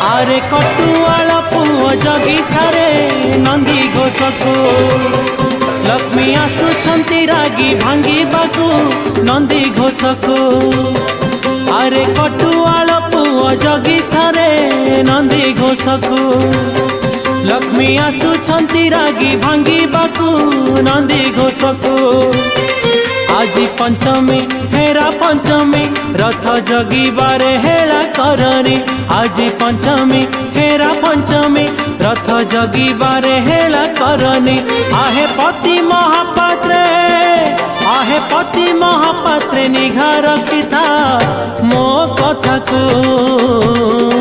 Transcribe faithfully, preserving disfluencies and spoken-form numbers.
आरे कटुआल पुओ जगी थारे नंदी घोषको लक्ष्मी आसुछंती रागी भांगी बाकू नंदी घोषको आरे कटुआल पुओ जगी थारे नंदी घोषको लक्ष्मी आसुछंती रागी भांगी बाकू नंदी घोषको आज पंचमी हेरा पंचमी रथ जगिबारे हेला करनी आज पंचमी हेरा पंचमी रथ जगिबारे हेला करनी आहे पति महापात्रे आहे पति महापात्रे निघा रखी था मो कथा को।